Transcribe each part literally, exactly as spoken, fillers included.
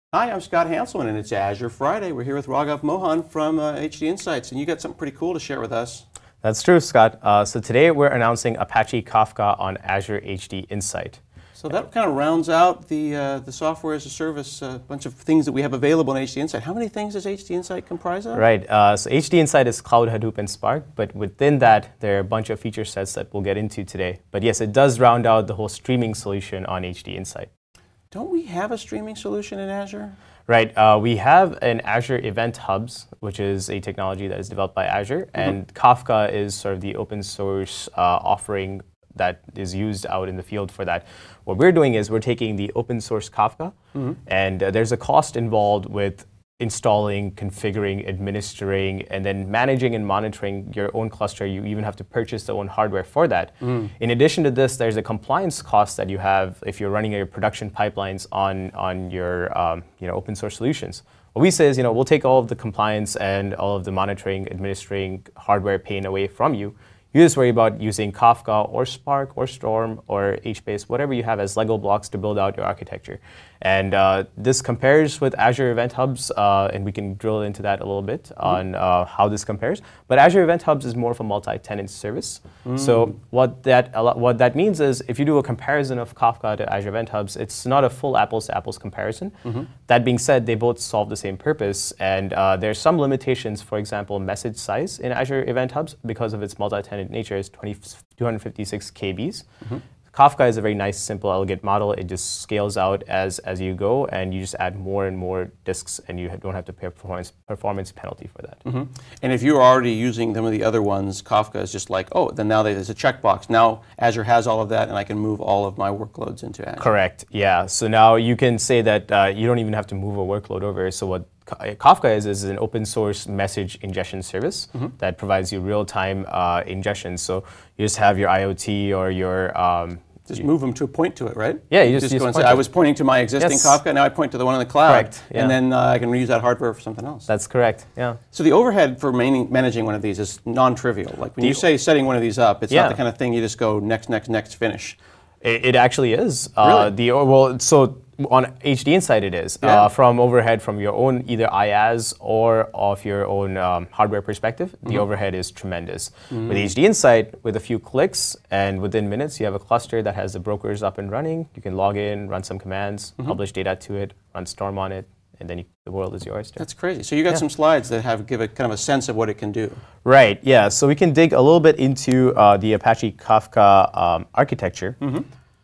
Hi, I'm Scott Hanselman, and it's Azure Friday. We're here with Raghav Mohan from uh, HDInsights, and you got something pretty cool to share with us. That's true, Scott. Uh, so today we're announcing Apache Kafka on Azure HDInsight. So that kind of rounds out the uh, the software as a service, a uh, bunch of things that we have available in HDInsight. How many things does HDInsight comprise of? Right. Uh, so HDInsight is Cloud, Hadoop, and Spark, but within that, there are a bunch of feature sets that we'll get into today. But yes, it does round out the whole streaming solution on HDInsight. Don't we have a streaming solution in Azure? Right. Uh, we have an Azure Event Hubs, which is a technology that is developed by Azure, mm-hmm. and Kafka is sort of the open source uh, offering that is used out in the field for that. What we're doing is we're taking the open source Kafka, mm-hmm. and uh, there's a cost involved with installing, configuring, administering, and then managing and monitoring your own cluster. You even have to purchase the own hardware for that. Mm. In addition to this, there's a compliance cost that you have if you're running your production pipelines on, on your um, you know, open source solutions. What we say is, you know, we'll take all of the compliance and all of the monitoring, administering, hardware pain away from you. You just worry about using Kafka or Spark or Storm or H base, whatever you have as Lego blocks to build out your architecture. And uh, this compares with Azure Event Hubs, uh, and we can drill into that a little bit mm-hmm. on uh, how this compares. But Azure Event Hubs is more of a multi-tenant service. Mm. So what that what that means is, if you do a comparison of Kafka to Azure Event Hubs, it's not a full apples-to-apples comparison. Mm-hmm. That being said, they both solve the same purpose, and uh, there's some limitations. For example, message size in Azure Event Hubs, because of its multi-tenant nature, is two hundred fifty-six K Bs. Mm-hmm. Kafka is a very nice, simple, elegant model. It just scales out as, as you go, and you just add more and more disks, and you don't have to pay a performance, performance penalty for that. Mm-hmm. And if you're already using some of the other ones, Kafka is just like, oh, then now there's a checkbox. Now Azure has all of that, and I can move all of my workloads into Azure. Correct, yeah. So now you can say that uh, you don't even have to move a workload over. So what Kafka is, is an open source message ingestion service mm-hmm. that provides you real-time uh, ingestion. So you just have your IoT or your... Um, just you, move them to a point to it, right? Yeah, you just, just you go just and say, I was pointing to my existing yes. Kafka, now I point to the one in the cloud. Correct, yeah. And then uh, I can reuse that hardware for something else. That's correct, yeah. So the overhead for man managing one of these is non-trivial. Like when the, you say setting one of these up, it's yeah. not the kind of thing you just go next, next, next, finish. It, it actually is. Really? Uh, the, well, so on HDInsight it is. Yeah. Uh, from overhead from your own either IaaS or of your own um, hardware perspective, mm-hmm. the overhead is tremendous. Mm-hmm. With HDInsight, with a few clicks and within minutes, you have a cluster that has the brokers up and running. You can log in, run some commands, mm-hmm. publish data to it, run Storm on it, and then you, the world is yours. That's crazy. So you got yeah. some slides that have give a kind of a sense of what it can do. Right, yeah. So we can dig a little bit into uh, the Apache Kafka um, architecture. Mm-hmm.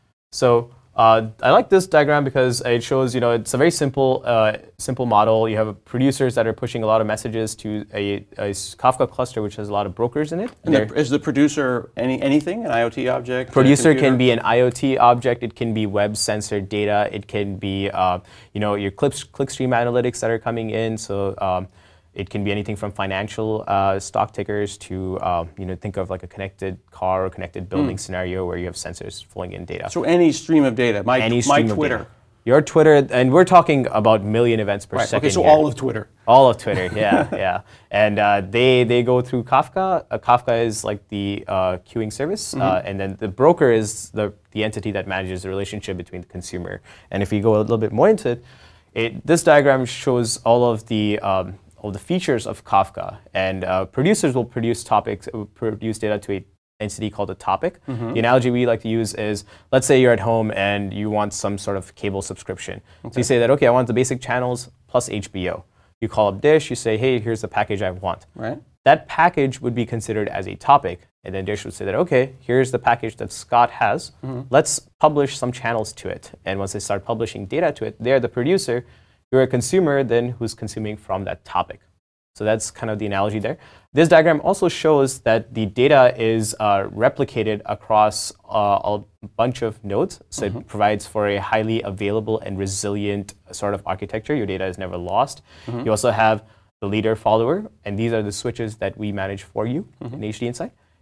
So uh, I like this diagram because it shows, you know, it's a very simple, uh, simple model. You have producers that are pushing a lot of messages to a, a Kafka cluster, which has a lot of brokers in it. And the, is the producer any anything, an IoT object? Producer can be an IoT object. It can be web sensor data. It can be, uh, you know, your clip, clickstream analytics that are coming in. So. Um, It can be anything from financial uh, stock tickers to, uh, you know, think of like a connected car or connected building mm. scenario where you have sensors flowing in data. So any stream of data, my, any my Twitter. Your Twitter, and we're talking about million events per right. second. Okay, so here. all of Twitter. All of Twitter, yeah, yeah. And uh, they they go through Kafka. Uh, Kafka is like the uh, queuing service, mm-hmm. uh, and then the broker is the, the entity that manages the relationship between the consumer. And if you go a little bit more into it, it this diagram shows all of the um, all the features of Kafka, and uh, producers will produce topics, will produce data to a entity called a topic. Mm-hmm. The analogy we like to use is, let's say you're at home and you want some sort of cable subscription. Okay. So you say that, okay, I want the basic channels plus H B O. You call up Dish, you say, hey, here's the package I want. Right. That package would be considered as a topic, and then Dish would say that, okay, here's the package that Scott has. Mm-hmm. Let's publish some channels to it. And once they start publishing data to it, they're the producer. You're a consumer then who's consuming from that topic. So that's kind of the analogy there. This diagram also shows that the data is uh, replicated across uh, a bunch of nodes. So mm-hmm. it provides for a highly available and resilient sort of architecture. Your data is never lost. Mm-hmm. You also have the leader follower, and these are the switches that we manage for you mm-hmm. in HDInsight.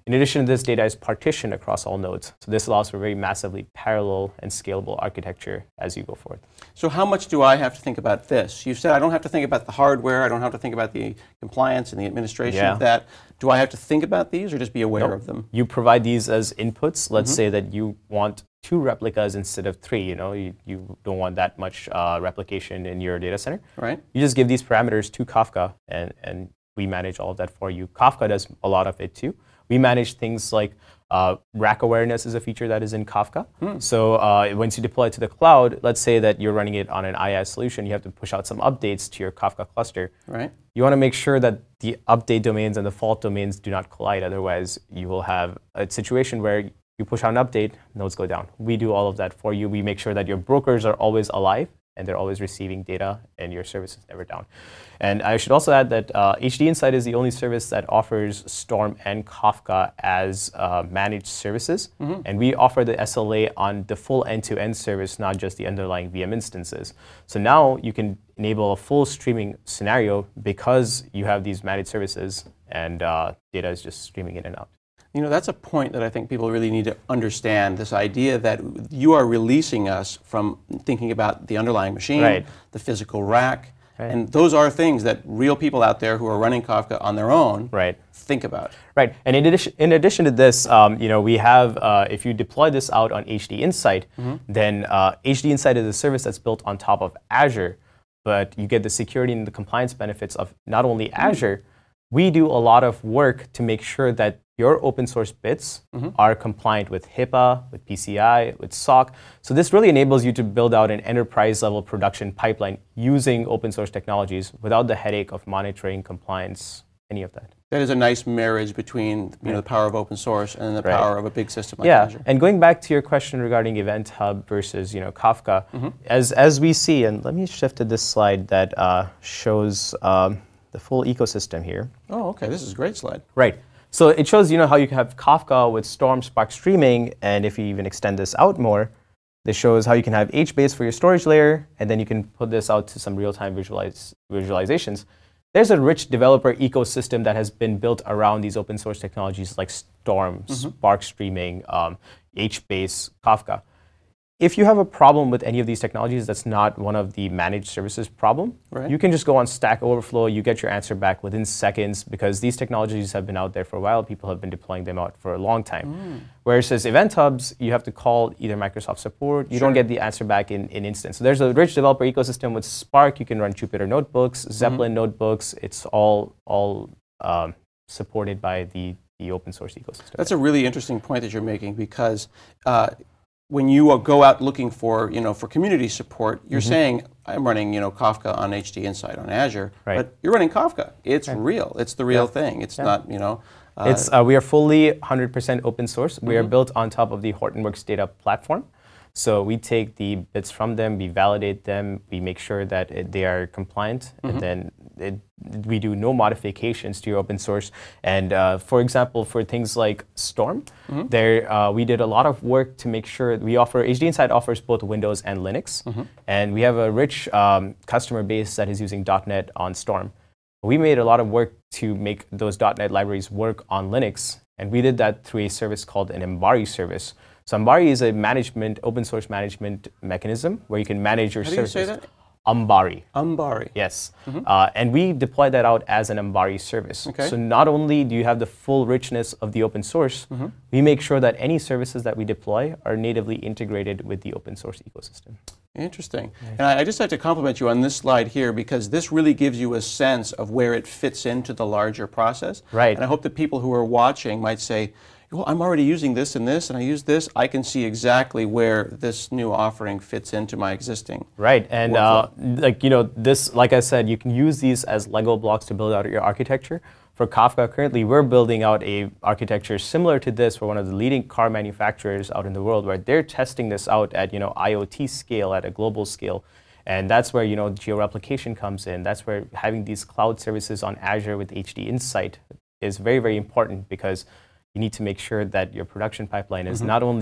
In addition to this, data is partitioned across all nodes. So this allows for very massively parallel and scalable architecture as you go forward. So how much do I have to think about this? You said I don't have to think about the hardware, I don't have to think about the compliance and the administration yeah. of that. Do I have to think about these or just be aware nope. of them? You provide these as inputs. Let's mm-hmm. say that you want two replicas instead of three. You know, you, you don't want that much uh, replication in your data center. Right. You just give these parameters to Kafka, and, and we manage all of that for you. Kafka does a lot of it too. We manage things like uh, rack awareness is a feature that is in Kafka. Hmm. So uh, once you deploy it to the cloud, let's say that you're running it on an IaaS solution, you have to push out some updates to your Kafka cluster. Right. You want to make sure that the update domains and the fault domains do not collide. Otherwise, you will have a situation where you push out an update, nodes go down. We do all of that for you. We make sure that your brokers are always alive and they're always receiving data and your service is never down. And I should also add that uh, HDInsight is the only service that offers Storm and Kafka as uh, managed services. Mm-hmm. And we offer the S L A on the full end-to-end service, not just the underlying V M instances. So now you can enable a full streaming scenario because you have these managed services and uh, data is just streaming in and out. You know, that's a point that I think people really need to understand, this idea that you are releasing us from thinking about the underlying machine, right. the physical rack, right. and those are things that real people out there who are running Kafka on their own right. think about. Right, and in addition, in addition to this, um, you know, we have, uh, if you deploy this out on HDInsight, mm-hmm. then uh, HDInsight is a service that's built on top of Azure, but you get the security and the compliance benefits of not only mm-hmm. Azure. We do a lot of work to make sure that your open source bits mm-hmm. are compliant with HIPAA, with P C I, with S O C. So this really enables you to build out an enterprise level production pipeline using open source technologies without the headache of monitoring, compliance, any of that. That is a nice marriage between you right. know, the power of open source and the right. power of a big system like yeah. Azure. And going back to your question regarding Event Hub versus you know, Kafka, mm-hmm. as, as we see, and let me shift to this slide that uh, shows um, the full ecosystem here. Oh, okay. This is a great slide. Right. So it shows you know how you can have Kafka with Storm, Spark streaming, and if you even extend this out more, this shows how you can have H base for your storage layer, and then you can put this out to some real-time visualize, visualizations. There's a rich developer ecosystem that has been built around these open source technologies like Storm, mm-hmm. Spark streaming, um, H base, Kafka. If you have a problem with any of these technologies that's not one of the managed services problem, right. you can just go on Stack Overflow, you get your answer back within seconds because these technologies have been out there for a while, people have been deploying them out for a long time. Mm. Whereas as Event Hubs, you have to call either Microsoft support, you sure. don't get the answer back in an instant. So there's a rich developer ecosystem with Spark, you can run Jupyter notebooks, Zeppelin mm-hmm. notebooks, it's all, all um, supported by the, the open source ecosystem. That's a really interesting point that you're making because uh, when you go out looking for, you know, for community support, you're mm-hmm. saying, I'm running, you know, Kafka on HDInsight on Azure, right. but you're running Kafka. It's right. real. It's the real yeah. thing. It's yeah. not, you know. Uh, it's uh, we are fully one hundred percent open source. Mm-hmm. We are built on top of the Hortonworks data platform. So we take the bits from them, we validate them, we make sure that it, they are compliant, mm-hmm. and then it, we do no modifications to your open source. And uh, for example, for things like Storm, mm-hmm. there uh, we did a lot of work to make sure we offer, HDInsight offers both Windows and Linux, mm-hmm. and we have a rich um, customer base that is using dot net on Storm. We made a lot of work to make those dot net libraries work on Linux, and we did that through a service called an Ambari service. So Ambari is a management, open source management mechanism where you can manage your How do services. you say that? Ambari. Ambari. Yes. Mm-hmm. uh, and we deploy that out as an Ambari service. Okay. So not only do you have the full richness of the open source, mm-hmm. we make sure that any services that we deploy are natively integrated with the open source ecosystem. Interesting. Right. And I, I just have to compliment you on this slide here because this really gives you a sense of where it fits into the larger process. Right. And I hope that people who are watching might say, well, I'm already using this and this, and I use this. I can see exactly where this new offering fits into my existing. Right, and uh, like you know, this, like I said, you can use these as Lego blocks to build out your architecture. For Kafka, currently we're building out a architecture similar to this for one of the leading car manufacturers out in the world, where they're testing this out at you know IoT scale, at a global scale. And that's where you know geo-replication comes in. That's where having these cloud services on Azure with HDInsight is very, very important because you need to make sure that your production pipeline is mm-hmm. not only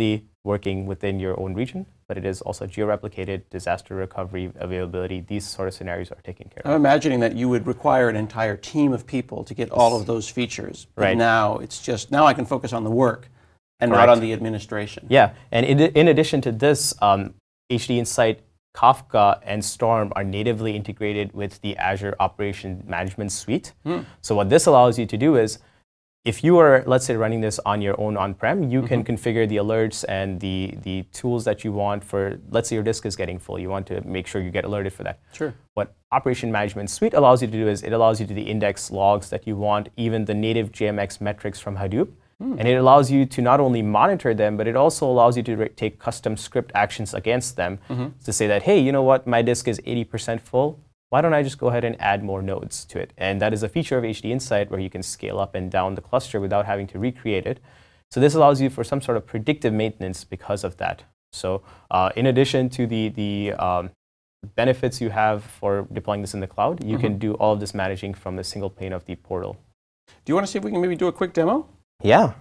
working within your own region, but it is also geo-replicated, disaster recovery, availability. These sort of scenarios are taken care of. I'm imagining that you would require an entire team of people to get all of those features. But right. now it's just, now I can focus on the work and Correct. not on the administration. Yeah, and in, in addition to this, um, HDInsight, Kafka, and Storm are natively integrated with the Azure Operation Management Suite. Hmm. So what this allows you to do is, if you are, let's say, running this on your own on-prem, you mm-hmm. can configure the alerts and the, the tools that you want for, let's say your disk is getting full. You want to make sure you get alerted for that. Sure. What Operation Management Suite allows you to do is it allows you to the index logs that you want, even the native J M X metrics from Hadoop. Mm. And it allows you to not only monitor them, but it also allows you to re- take custom script actions against them mm-hmm. to say that, hey, you know what, my disk is eighty percent full. Why don't I just go ahead and add more nodes to it? And that is a feature of HDInsight where you can scale up and down the cluster without having to recreate it. So this allows you for some sort of predictive maintenance because of that. So uh, in addition to the, the um, benefits you have for deploying this in the cloud, you mm-hmm. can do all of this managing from a single pane of the portal. Do you want to see if we can maybe do a quick demo? Yeah.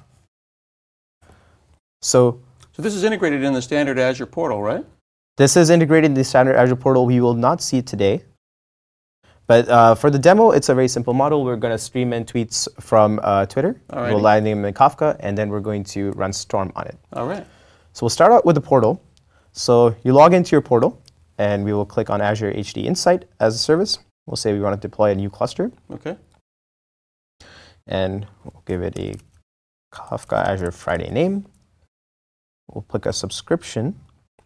So, so this is integrated in the standard Azure portal, right? This is integrated in the standard Azure portal. We will not see it today. But uh, for the demo, it's a very simple model. We're going to stream in tweets from uh, Twitter. Alrighty. We'll land them in Kafka, and then we're going to run Storm on it. All right. So we'll start out with the portal. So you log into your portal, and we will click on Azure HDInsight as a service. We'll say we want to deploy a new cluster. Okay. And we'll give it a Kafka Azure Friday name. We'll click a subscription.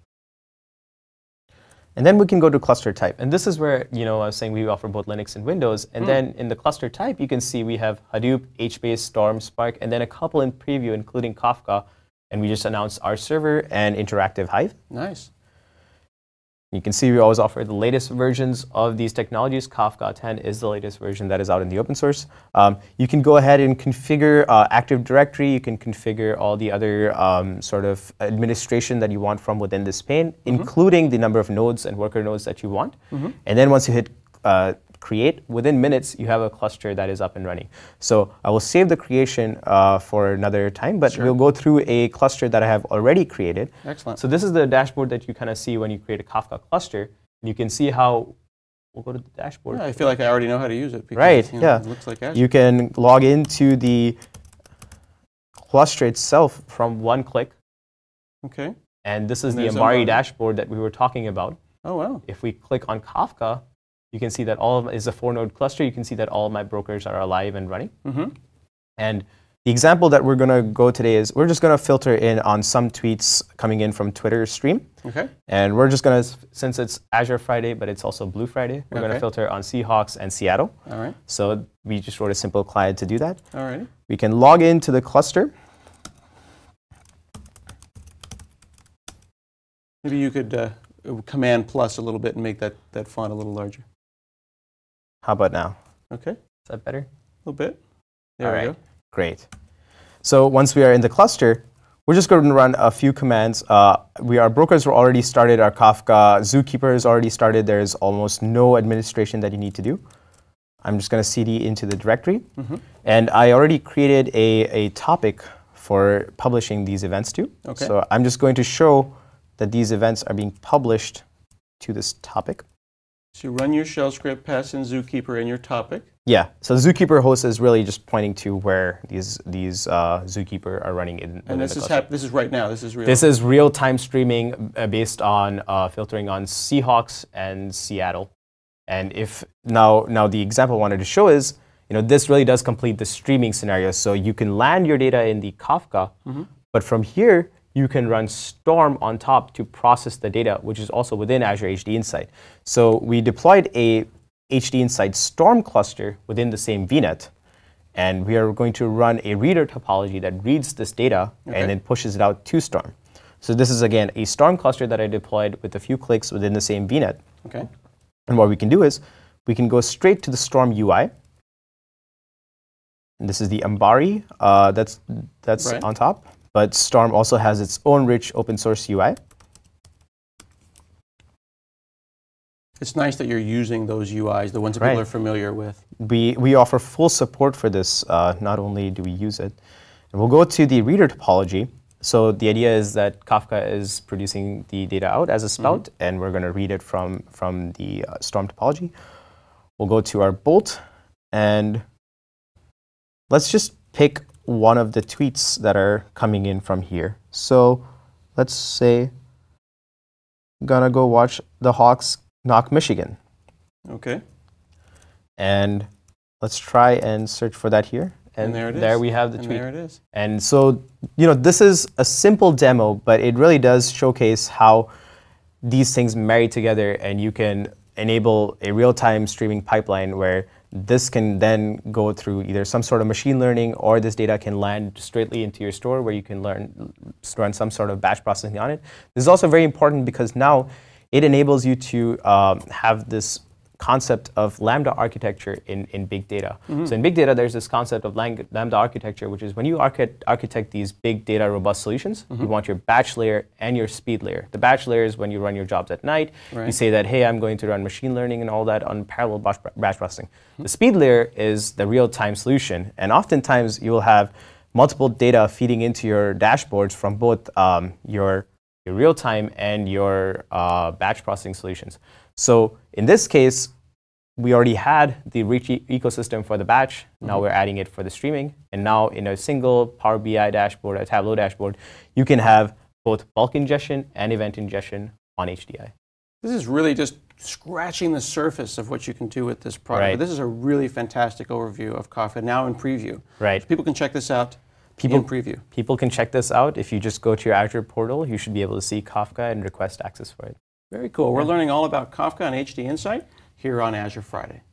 And then we can go to cluster type. And this is where, you know, I was saying we offer both Linux and Windows. And mm. then in the cluster type, you can see we have Hadoop, H base, Storm, Spark, and then a couple in preview, including Kafka. And we just announced our server and interactive Hive. Nice. You can see we always offer the latest versions of these technologies. Kafka ten is the latest version that is out in the open source. Um, you can go ahead and configure uh, Active Directory. You can configure all the other um, sort of administration that you want from within this pane, mm-hmm. including the number of nodes and worker nodes that you want. Mm-hmm. And then once you hit uh, create, within minutes, you have a cluster that is up and running. So I will save the creation uh, for another time, but sure. we'll go through a cluster that I have already created. Excellent. So this is the dashboard that you kind of see when you create a Kafka cluster. And you can see how, we'll go to the dashboard. Yeah, I feel like I already know how to use it. Because, right, you know, yeah. It looks like Azure. You can log into the cluster itself from one click. Okay. And this is and the Ambari dashboard that we were talking about. Oh, wow. If we click on Kafka, you can see that all of is a four-node cluster. You can see that all of my brokers are alive and running. Mm-hmm. And the example that we're going to go today is we're just going to filter in on some tweets coming in from Twitter stream. Okay. And we're just going to, since it's Azure Friday, but it's also Blue Friday, we're okay. going to filter on Seahawks and Seattle. All right. So we just wrote a simple client to do that. All right. We can log into the cluster. Maybe you could uh, command plus a little bit and make that, that font a little larger. How about now? Okay. Is that better? A little bit. There All we right. go. Great. So once we are in the cluster, we're just going to run a few commands. Uh, we Our brokers were already started. Our Kafka Zookeeper is already started. There's almost no administration that you need to do. I'm just going to C D into the directory. Mm-hmm. And I already created a, a topic for publishing these events to. Okay. So I'm just going to show that these events are being published to this topic. So you run your shell script, pass in Zookeeper in your topic. Yeah. So the Zookeeper host is really just pointing to where these these uh, Zookeeper are running in. And this is hap- this is right now. This is real. This is real time streaming uh, based on uh, filtering on Seahawks and Seattle. And if now now the example I wanted to show is, you know, this really does complete the streaming scenario. So you can land your data in the Kafka, mm-hmm. but from here you can run Storm on top to process the data, which is also within Azure HDInsight. So we deployed a HDInsight Storm cluster within the same V NET, and we are going to run a reader topology that reads this data okay. and then pushes it out to Storm. So this is, again, a Storm cluster that I deployed with a few clicks within the same V NET. Okay. And what we can do is we can go straight to the Storm U I. And this is the Ambari uh, that's, that's right. on top. But Storm also has its own rich open source U I. It's nice that you're using those U Is, the ones that right. people are familiar with. We, we offer full support for this. Uh, not only do we use it. And we'll go to the reader topology. So the idea is that Kafka is producing the data out as a spout, mm-hmm. and we're going to read it from, from the uh, storm topology. We'll go to our bolt, and let's just pick one of the tweets that are coming in from here. So let's say, gonna go watch the Hawks knock Michigan. Okay. And let's try and search for that here. And, and there it is. There we have the and tweet. There it is. And so, you know, this is a simple demo, but it really does showcase how these things marry together, and you can enable a real-time streaming pipeline where this can then go through either some sort of machine learning, or this data can land straightly into your store where you can learn, run some sort of batch processing on it. This is also very important because now it enables you to um, have this concept of lambda architecture in, in big data. Mm-hmm. So in big data, there's this concept of lang- lambda architecture, which is when you architect, architect these big data robust solutions, mm-hmm. you want your batch layer and your speed layer. The batch layer is when you run your jobs at night. Right. You say that, hey, I'm going to run machine learning and all that on parallel batch, batch processing. Mm-hmm. The speed layer is the real-time solution. And oftentimes, you will have multiple data feeding into your dashboards from both um, your, your real-time and your uh, batch processing solutions. So in this case, we already had the rich e- ecosystem for the batch. Now mm-hmm. we're adding it for the streaming. And now in a single Power B I dashboard, a Tableau dashboard, you can have both bulk ingestion and event ingestion on H D I. This is really just scratching the surface of what you can do with this product. Right. This is a really fantastic overview of Kafka, now in preview. Right. So people can check this out people, in preview. People can check this out. If you just go to your Azure portal, you should be able to see Kafka and request access for it. Very cool. We're learning all about Kafka and HDInsight here on Azure Friday.